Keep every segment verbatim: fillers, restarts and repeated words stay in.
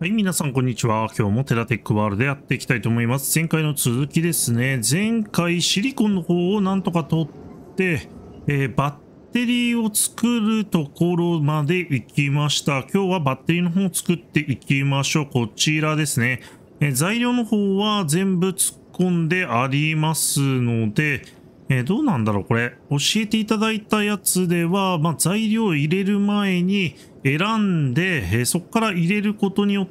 はい、皆さん、こんにちは。今日もテラテックワールドでやっていきたいと思います。前回の続きですね。前回、シリコンの方をなんとか取って、えー、バッテリーを作るところまで行きました。今日はバッテリーの方を作っていきましょう。こちらですね。えー、材料の方は全部突っ込んでありますので、えー、どうなんだろうこれ。教えていただいたやつでは、まあ、材料を入れる前に選んで、えー、そこから入れることによって、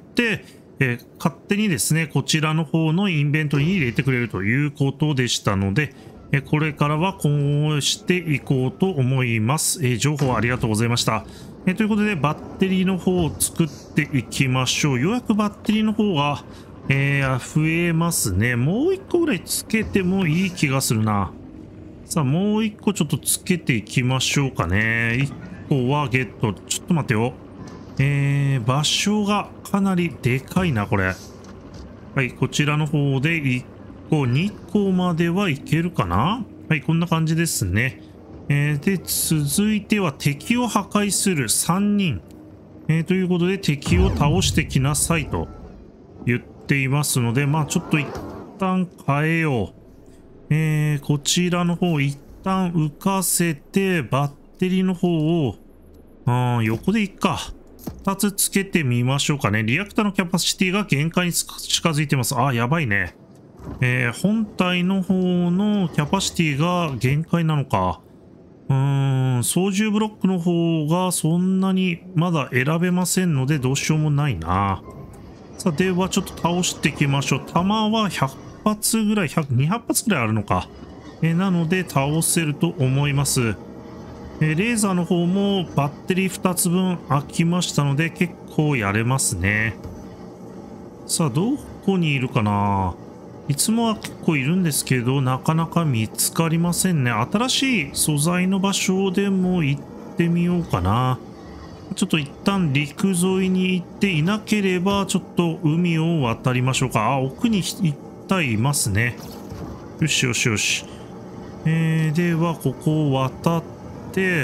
えー、勝手にですね、こちらの方のインベントリーに入れてくれるということでしたので、えー、これからはこうしていこうと思います。えー、情報ありがとうございました。えー、ということで、バッテリーの方を作っていきましょう。ようやくバッテリーの方が、えー、増えますね。もう一個ぐらいつけてもいい気がするな。さあ、もう一個ちょっとつけていきましょうかね。一個はゲット。ちょっと待ってよ。えー、場所がかなりでかいな、これ。はい、こちらの方でいっこ、にこまではいけるかな？はい、こんな感じですね。えー、で、続いては敵を破壊するさんにん。えー、ということで敵を倒してきなさいと言っていますので、まあちょっと一旦変えよう。えー、こちらの方一旦浮かせて、バッテリーの方を、あー横でいっか。ふたつつけてみましょうかね。リアクターのキャパシティが限界に近づいてます。あー、やばいね。えー、本体の方のキャパシティが限界なのか。うーん、操縦ブロックの方がそんなにまだ選べませんので、どうしようもないな。さあ、ではちょっと倒していきましょう。弾はひゃっぱつぐらい、ひゃく、にひゃく発ぐらいあるのか。えなので倒せると思います。えレーザーの方もバッテリーふたつぶん空きましたので結構やれますね。さあ、どこにいるかな。いつもは結構いるんですけど、なかなか見つかりませんね。新しい素材の場所でも行ってみようかな。ちょっと一旦陸沿いに行っていなければ、ちょっと海を渡りましょうか。あ、奥に一体いますね。よしよしよし。えー、では、ここを渡って、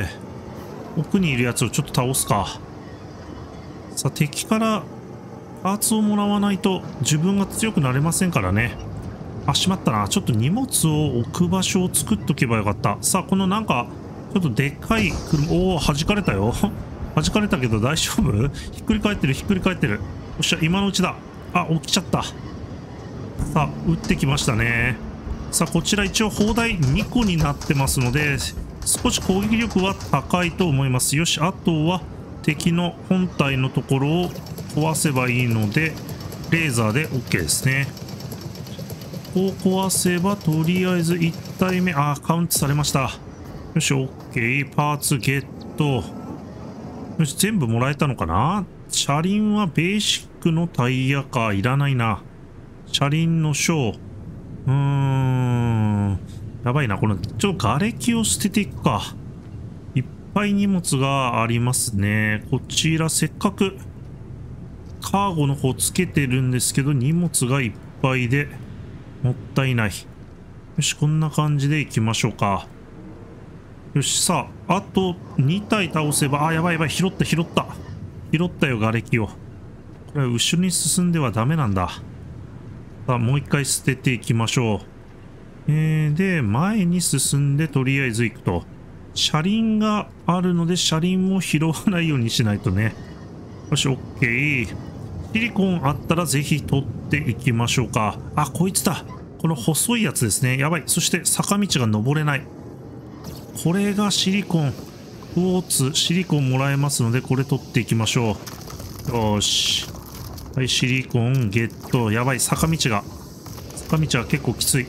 奥にいるやつをちょっと倒すか。さあ、敵からパーツをもらわないと自分が強くなれませんからね。あ、しまったな。ちょっと荷物を置く場所を作っとけばよかった。さあ、このなんか、ちょっとでっかい車、おお、弾かれたよ。弾かれたけど大丈夫？ひっくり返ってる、ひっくり返ってる。よっしゃ、今のうちだ。あ、起きちゃった。さあ、撃ってきましたね。さあ、こちら一応砲台にこになってますので、少し攻撃力は高いと思います。よし、あとは敵の本体のところを壊せばいいので、レーザーで OK ですね。こう壊せば、とりあえずいち体目、あ、カウントされました。よし、OK。パーツゲット。よし、全部もらえたのかな。車輪はベーシックのタイヤか。いらないな。車輪のショー。うーん。やばいな。この、ちょっと瓦礫を捨てていくか。いっぱい荷物がありますね。こちら、せっかく、カーゴの方つけてるんですけど、荷物がいっぱいで、もったいない。よし、こんな感じで行きましょうか。よし、さあ、あとに体倒せば、あ、やばいやばい、拾った拾った。拾ったよ、瓦礫を。これは後ろに進んではダメなんだ。さあ、もう一回捨てていきましょう。えー、で、前に進んでとりあえず行くと。車輪があるので、車輪も拾わないようにしないとね。よし、OK。シリコンあったらぜひ取っていきましょうか。あ、こいつだ。この細いやつですね。やばい。そして坂道が登れない。これがシリコン。クォーツ、シリコンもらえますので、これ取っていきましょう。よし。はい、シリコンゲット。やばい、坂道が。坂道は結構きつい。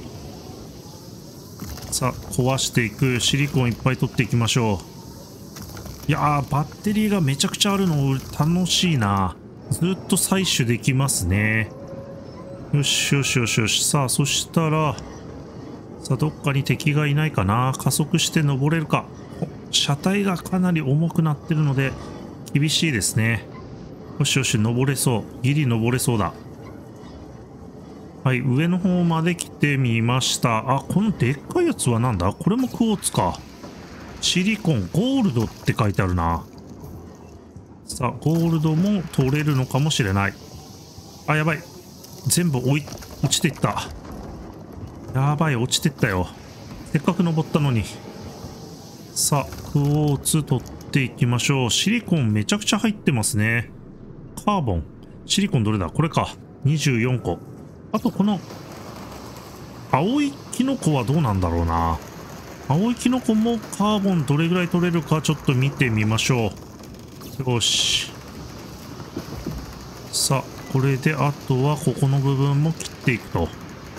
さあ、壊していく。シリコンいっぱい取っていきましょう。いやー、バッテリーがめちゃくちゃあるの楽しいな。ずっと採取できますね。よしよしよしよし。さあ、そしたら、さあ、どっかに敵がいないかな。加速して登れるか。車体がかなり重くなってるので、厳しいですね。よしよし、登れそう。ギリ登れそうだ。はい、上の方まで来てみました。あ、このでっかいやつはなんだ？これもクォーツか。シリコン、ゴールドって書いてあるな。さあ、ゴールドも取れるのかもしれない。 あ、やばい。全部追い、落ちていった。やばい、落ちてったよ。せっかく登ったのに。さあ、クォーツ取っていきましょう。シリコンめちゃくちゃ入ってますね。カーボン。シリコンどれだ？これか。にじゅうよんこ。あとこの、青いキノコはどうなんだろうな。青いキノコもカーボンどれぐらい取れるかちょっと見てみましょう。よし。さあ、これであとはここの部分も切っていくと。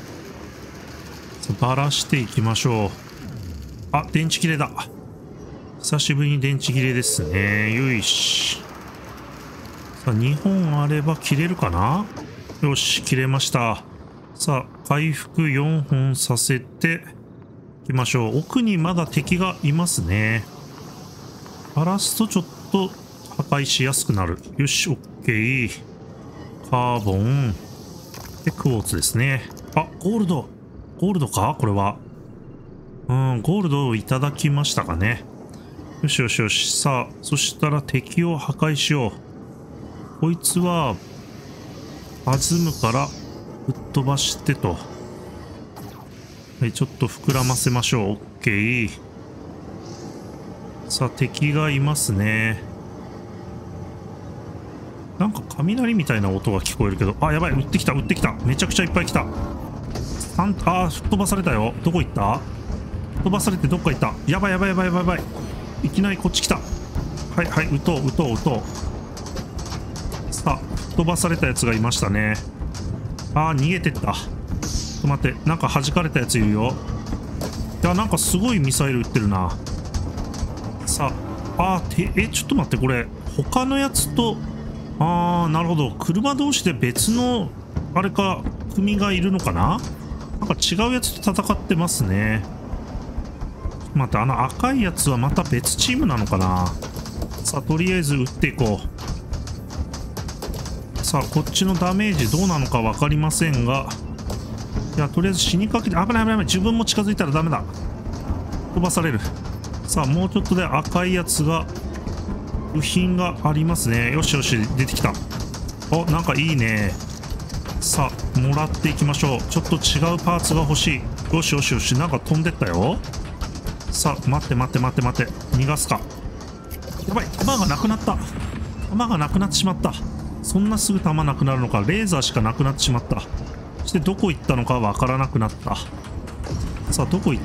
ばらしていきましょう。あ、電池切れだ。久しぶりに電池切れですね。よいし。さあ、にほんあれば切れるかな？よし、切れました。さあ、回復よんほんさせていきましょう。奥にまだ敵がいますね。バラすとちょっと破壊しやすくなる。よし、オッケー。カーボン。で、クォーツですね。あ、ゴールド。ゴールドかこれは。うん、ゴールドをいただきましたかね。よしよしよし。さあ、そしたら敵を破壊しよう。こいつは、弾むから吹っ飛ばしてと。はい、ちょっと膨らませましょう。オッケー。さあ、敵がいますね。なんか雷みたいな音が聞こえるけど、あ、やばい、撃ってきた、撃ってきた。めちゃくちゃいっぱい来た。あん、あー、吹っ飛ばされたよ。どこ行った？吹っ飛ばされてどっか行った。やばいやばいやばいやばいやばい。いきなりこっち来た。はいはい、撃とう撃とう撃とう。さあ、吹っ飛ばされたやつがいましたね。あー、逃げてった。ちょっと待って、なんか弾かれたやついるよ。いや、なんかすごいミサイル撃ってるな。さあ、あー、て、え、ちょっと待って、これ、他のやつと、あー、なるほど。車同士で別の、あれか、組がいるのかな？なんか違うやつと戦ってますね。待って、あの赤いやつはまた別チームなのかな？さあ、とりあえず撃っていこう。さあ、こっちのダメージどうなのか分かりませんが。いや、とりあえず死にかけて、危ない危ない危ない。自分も近づいたらダメだ。飛ばされる。さあ、もうちょっとで赤いやつが、部品がありますね。よしよし、出てきた。お、なんかいいね。さあ、もらっていきましょう。ちょっと違うパーツが欲しい。よしよしよし、なんか飛んでったよ。さあ、待って待って待って待って。逃がすか。やばい、弾がなくなった。弾がなくなってしまった。そんなすぐ弾なくなるのか。レーザーしかなくなってしまった。そしてどこ行ったのかわからなくなった。さあ、どこ行った？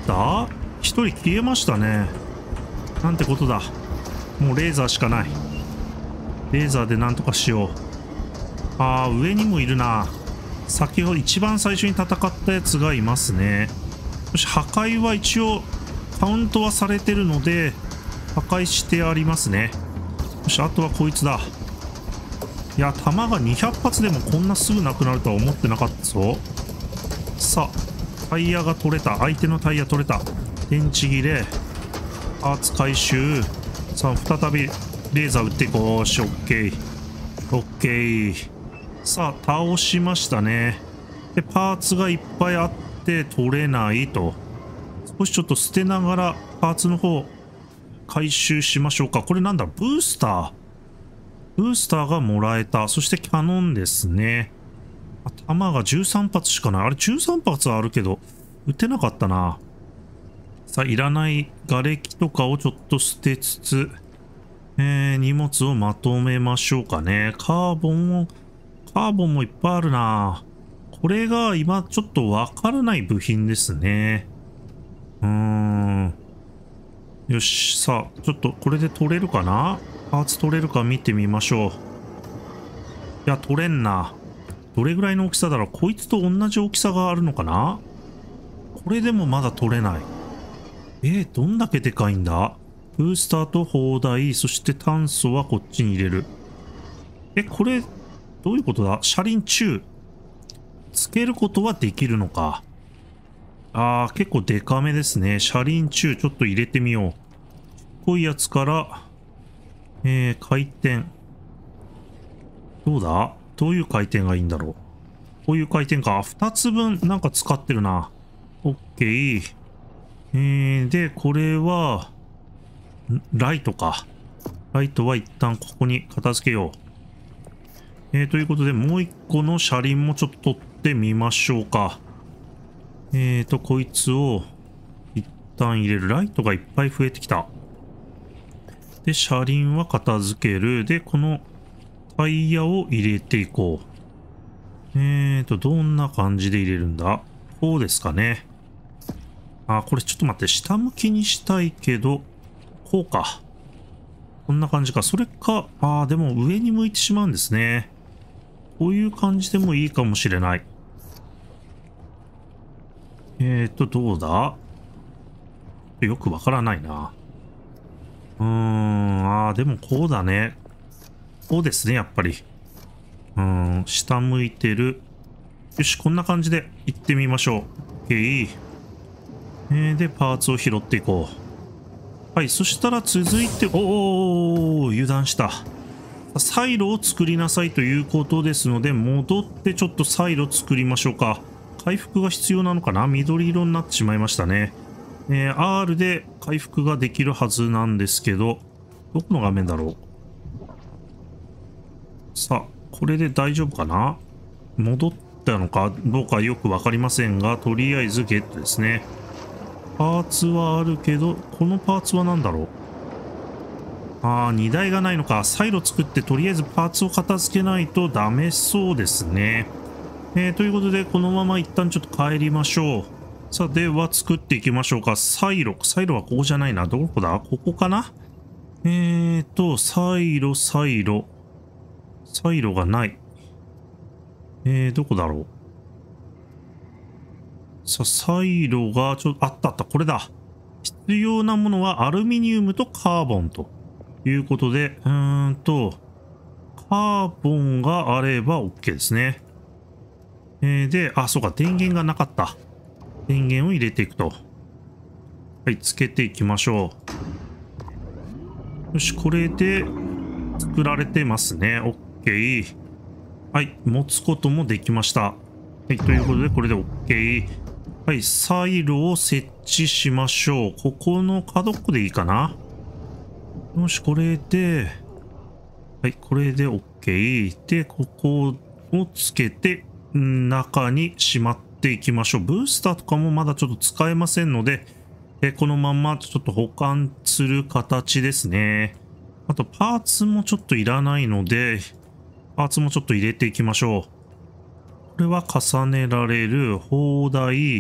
一人消えましたね。なんてことだ。もうレーザーしかない。レーザーでなんとかしよう。あー、上にもいるな。先ほど一番最初に戦ったやつがいますね。よし、破壊は一応カウントはされてるので破壊してありますね。よし、あとはこいつだ。いや、弾がにひゃく発でもこんなすぐなくなるとは思ってなかったぞ。さあ、タイヤが取れた。相手のタイヤ取れた。電池切れ。パーツ回収。さあ、再びレーザー撃っていこう。し、オッケー。オッケー。さあ、倒しましたね。で、パーツがいっぱいあって取れないと。少しちょっと捨てながらパーツの方回収しましょうか。これなんだ？ブースター。ブースターがもらえた。そしてキャノンですね。弾がじゅうさん発しかない。あれじゅうさん発はあるけど、撃てなかったな。さあ、いらない瓦礫とかをちょっと捨てつつ、えー、荷物をまとめましょうかね。カーボンを、カーボンもいっぱいあるな。これが今ちょっとわからない部品ですね。うーん。よし、さあ、ちょっとこれで取れるかな？パーツ取れるか見てみましょう。いや、取れんな。どれぐらいの大きさだろう？こいつと同じ大きさがあるのかな？これでもまだ取れない。えー、どんだけでかいんだ？ブースターと砲台、そして炭素はこっちに入れる。え、これ、どういうことだ？車輪中。つけることはできるのか。あー、結構デカめですね。車輪中、ちょっと入れてみよう。こういうやつから、えー、回転。どうだ？どういう回転がいいんだろう。こういう回転か。ふたつぶんなんか使ってるな。オッケー。えー、で、これは、ライトか。ライトは一旦ここに片付けよう。 えー、ということで、もう一個の車輪もちょっと取ってみましょうか。えーと、こいつを一旦入れる。ライトがいっぱい増えてきた。で、車輪は片付ける。で、このタイヤを入れていこう。えーと、どんな感じで入れるんだ？こうですかね。あ、これちょっと待って。下向きにしたいけど、こうか。こんな感じか。それか、あー、でも上に向いてしまうんですね。こういう感じでもいいかもしれない。えーと、どうだ？よくわからないな。うーん、あー、でもこうだね。こうですね、やっぱり。うーん、下向いてる。よし、こんな感じで行ってみましょう。OK。えー、で、パーツを拾っていこう。はい、そしたら続いて、おー、油断した。サイロを作りなさいということですので、戻ってちょっとサイロ作りましょうか。回復が必要なのかな？緑色になってしまいましたね。えー、R で回復ができるはずなんですけど、どこの画面だろう？さあ、これで大丈夫かな？戻ったのかどうかよくわかりませんが、とりあえずゲットですね。パーツはあるけど、このパーツは何だろう？ああ、荷台がないのか。サイロ作ってとりあえずパーツを片付けないとダメそうですね。えー、ということで、このまま一旦ちょっと帰りましょう。さあ、では作っていきましょうか。サイロ。サイロはここじゃないな。どこだ？ここかな？えーと、サイロ、サイロ。サイロがない。えー、どこだろう。さあ、サイロがちょっと、あったあった。これだ。必要なものはアルミニウムとカーボンと。ということで、うーんと、カーボンがあれば OK ですね。えー、で、あ、そうか、電源がなかった。電源を入れていくと。はい、つけていきましょう。よし、これで作られてますね。OK。はい、持つこともできました。はい、ということで、これで OK。はい、サイロを設置しましょう。ここの角っこでいいかな？よし、これで、はい、これで OK。で、ここをつけて、中にしまっていきましょう。ブースターとかもまだちょっと使えませんので、えこのままちょっと保管する形ですね。あと、パーツもちょっといらないので、パーツもちょっと入れていきましょう。これは重ねられる砲台。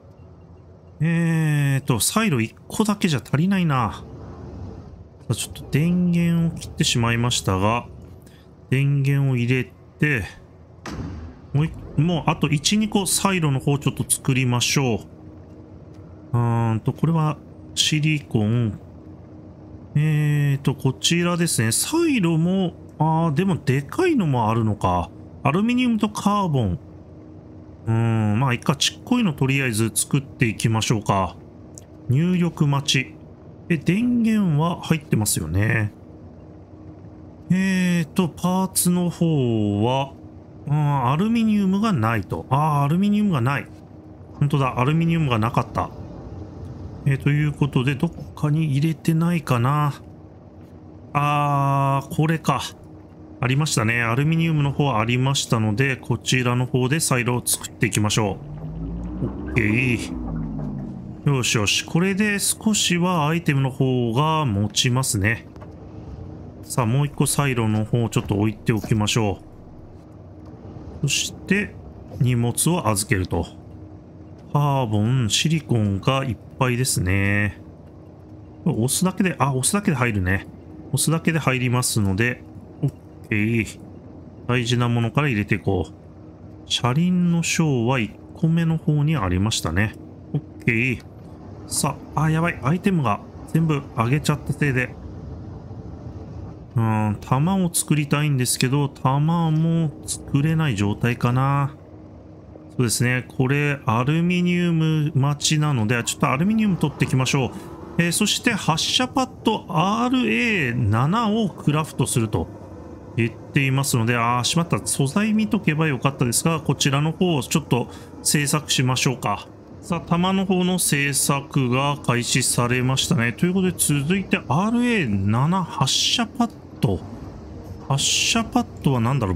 えーと、サイロいっこだけじゃ足りないな。ちょっと電源を切ってしまいましたが、電源を入れて、もうい、もうあといち、にこサイロの方ちょっと作りましょう。うーんと、これはシリコン。えーと、こちらですね。サイロも、あー、でもでかいのもあるのか。アルミニウムとカーボン。うーん、まあいっか、ちっこいのとりあえず作っていきましょうか。入力待ち。え、電源は入ってますよね。えーと、パーツの方は、うん、アルミニウムがないと。ああ、アルミニウムがない。本当だ、アルミニウムがなかった。えー、ということで、どっかに入れてないかな。あー、これか。ありましたね。アルミニウムの方はありましたので、こちらの方でサイロを作っていきましょう。OK。よしよし。これで少しはアイテムの方が持ちますね。さあ、もう一個サイロの方をちょっと置いておきましょう。そして、荷物を預けると。カーボン、シリコンがいっぱいですね。押すだけで、あ、押すだけで入るね。押すだけで入りますので、OK。大事なものから入れていこう。車輪の章はいっこめの方にありましたね。OK。さあ、あ、やばい。アイテムが全部上げちゃったせいで。うん、弾を作りたいんですけど、弾も作れない状態かな。そうですね。これ、アルミニウム待ちなので、ちょっとアルミニウム取っていきましょう。えー、そして発射パッド アールエーセブン をクラフトすると言っていますので、あー、しまった。素材見とけばよかったですが、こちらの方をちょっと制作しましょうか。さあ、弾の方の製作が開始されましたね。ということで、続いて アールエーセブン 発射パッド。発射パッドは何だろう？ブロッ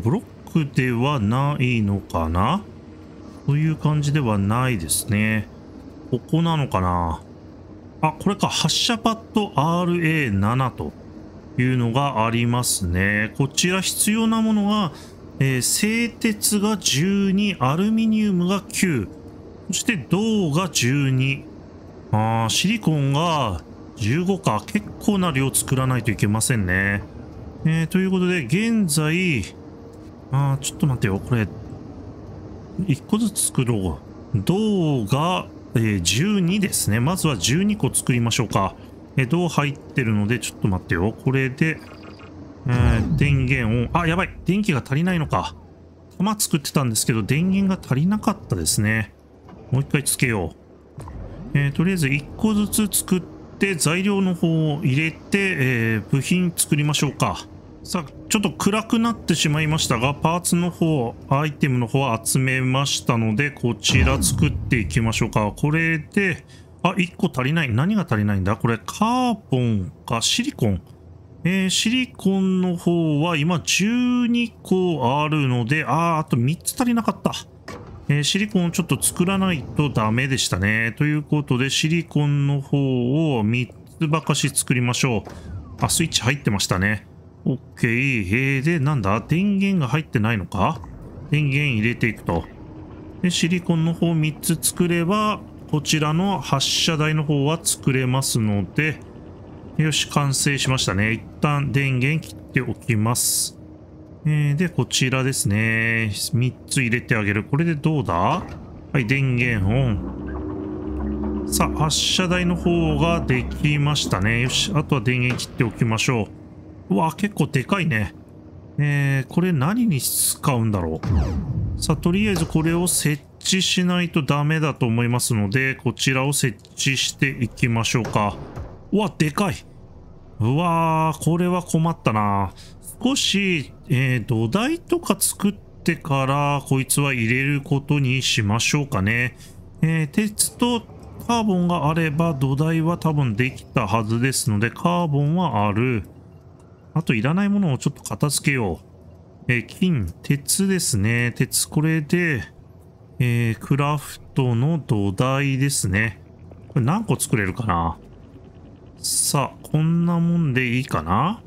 くではないのかなという感じではないですね。ここなのかなあ、これか。発射パッド アールエーセブン というのがありますね。こちら必要なものが、えー、製鉄がじゅうに、アルミニウムがきゅう、そして銅がじゅうに。あー、シリコンがじゅうごか。結構な量作らないといけませんね。えー、ということで、現在、あー、ちょっと待ってよ。これ、いっこずつ作ろう。銅が、えー、じゅうにですね。まずはじゅうにこ作りましょうか。えー、銅入ってるので、ちょっと待ってよ。これで、えー、電源を、あ、やばい。電気が足りないのか。弾作ってたんですけど、電源が足りなかったですね。もう一回つけよう。えー、とりあえずいっこずつ作って、材料の方を入れて、えー、部品作りましょうか。さあ、ちょっと暗くなってしまいましたが、パーツの方、アイテムの方集めましたので、こちら作っていきましょうか。これで、あ、いっこ足りない。何が足りないんだこれ、カーボンかシリコン。えー、シリコンの方は今じゅうにこあるので、あー、あとみっつ足りなかった。えー、シリコンをちょっと作らないとダメでしたね。ということで、シリコンの方をみっつばかし作りましょう。あ、スイッチ入ってましたね。OK。えー、で、なんだ電源が入ってないのか電源入れていくと。で、シリコンの方みっつ作れば、こちらの発射台の方は作れますので、よし、完成しましたね。一旦電源切っておきます。えー、で、こちらですね。みっつ入れてあげる。これでどうだはい、電源オン。さあ、発射台の方ができましたね。よし、あとは電源切っておきましょう。うわ、結構でかいね。えー、これ何に使うんだろう。さあ、とりあえずこれを設置しないとダメだと思いますので、こちらを設置していきましょうか。うわ、でかい。うわー、これは困ったな。少し、えー、土台とか作ってから、こいつは入れることにしましょうかね。えー、鉄とカーボンがあれば、土台は多分できたはずですので、カーボンはある。あと、いらないものをちょっと片付けよう。えー、金、鉄ですね。鉄、これで、えー、クラフトの土台ですね。これ何個作れるかな？さあ、こんなもんでいいかな？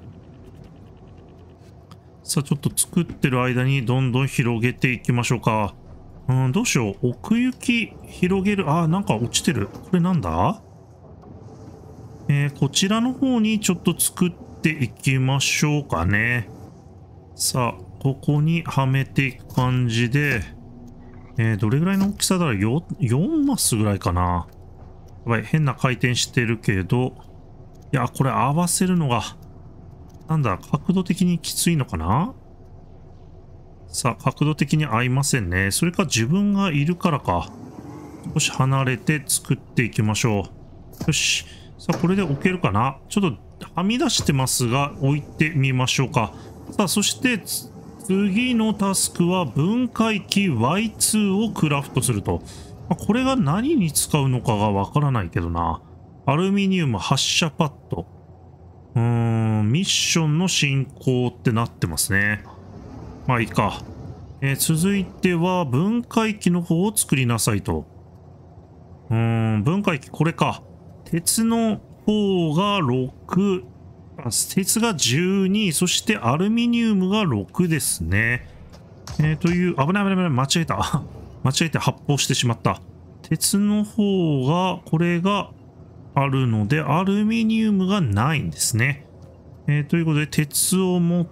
さあ、ちょっと作ってる間にどんどん広げていきましょうか。うん、どうしよう。奥行き広げる。あー、なんか落ちてる。これなんだ？えー、こちらの方にちょっと作っていきましょうかね。さあ、ここにはめていく感じで、えー、どれぐらいの大きさだろう？ よん マスぐらいかな。やばい、変な回転してるけど、いや、これ合わせるのが、なんだ、角度的にきついのかな？さあ、角度的に合いませんね。それか自分がいるからか。少し離れて作っていきましょう。よし。さあ、これで置けるかな？ちょっとはみ出してますが、置いてみましょうか。さあ、そして、次のタスクは分解器 ワイツー をクラフトすると。これが何に使うのかがわからないけどな。アルミニウム発射パッド。うーん、ミッションの進行ってなってますね。まあいいか。えー、続いては分解器の方を作りなさいと。うーん、分解器これか。鉄の方がろく。あ、鉄がじゅうに。そしてアルミニウムがろくですね。えー、という、危ない危ない危ない。間違えた。間違えて発砲してしまった。鉄の方が、これがあるので、アルミニウムがないんですね。えー、ということで、鉄を持って、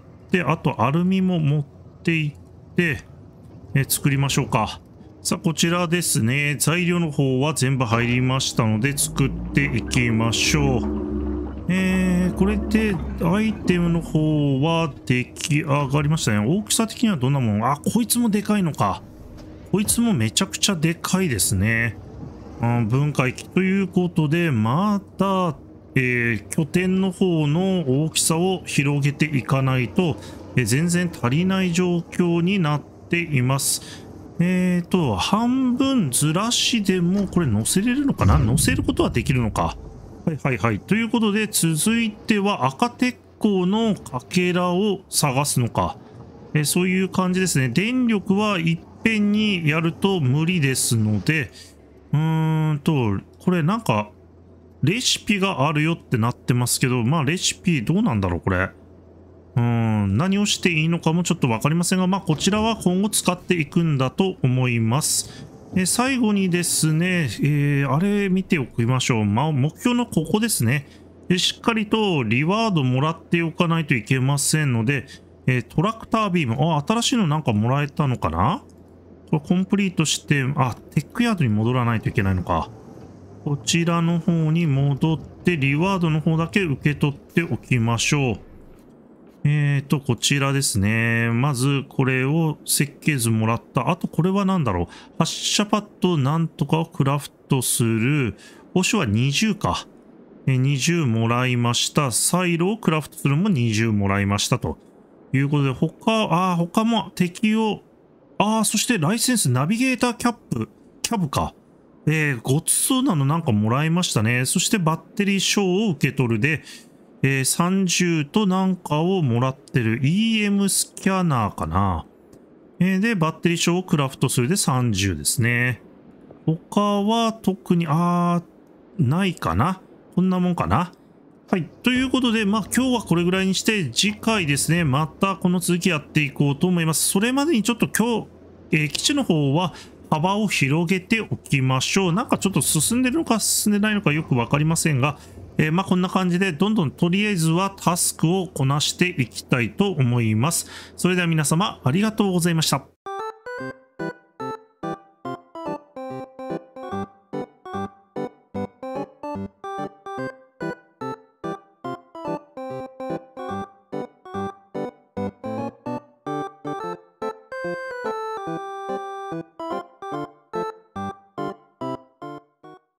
あとアルミも持っていって、えー、作りましょうか。さあ、こちらですね。材料の方は全部入りましたので、作っていきましょう。えー、これで、アイテムの方は出来上がりましたね。大きさ的にはどんなもの？あ、こいつもでかいのか。こいつもめちゃくちゃでかいですね。うん、分解器ということで、また、えー、拠点の方の大きさを広げていかないと、えー、全然足りない状況になっています。えーと、半分ずらしでもこれ乗せれるのかな？乗せることはできるのか。はいはいはい。ということで、続いては赤鉄鋼のかけらを探すのか。 えーそういう感じですね。電力はいっぺんにやると無理ですので、うーんと、これなんか、レシピがあるよってなってますけど、まあレシピどうなんだろう、これ。うーん、何をしていいのかもちょっとわかりませんが、まあこちらは今後使っていくんだと思います。え最後にですね、えーあれ見ておきましょう。まあ、目標のここですね。えしっかりとリワードもらっておかないといけませんので、えートラクタービーム、あ、新しいのなんかもらえたのかな。これコンプリートして、あ、テックヤードに戻らないといけないのか。こちらの方に戻って、リワードの方だけ受け取っておきましょう。えーと、こちらですね。まず、これを設計図もらった。あと、これは何だろう。発射パッドなんとかをクラフトする。報酬はにじゅうか。えにじゅうもらいました。サイロをクラフトするのもにじゅうもらいましたということで、他、ああ、他も敵を、ああ、そしてライセンスナビゲーターキャップ、キャブか。えー、ごちそうなのなんかもらいましたね。そしてバッテリー賞を受け取るで、えー、さんじゅうとなんかをもらってる イーエム スキャナーかな。えー、で、バッテリー賞をクラフトするでさんじゅうですね。他は特に、あー、ないかな。こんなもんかな。はい。ということで、まあ今日はこれぐらいにして、次回ですね、またこの続きやっていこうと思います。それまでにちょっと今日、えー基地の方は幅を広げておきましょう。なんかちょっと進んでるのか進んでないのかよくわかりませんが、えーまあこんな感じで、どんどんとりあえずはタスクをこなしていきたいと思います。それでは皆様、ありがとうございました。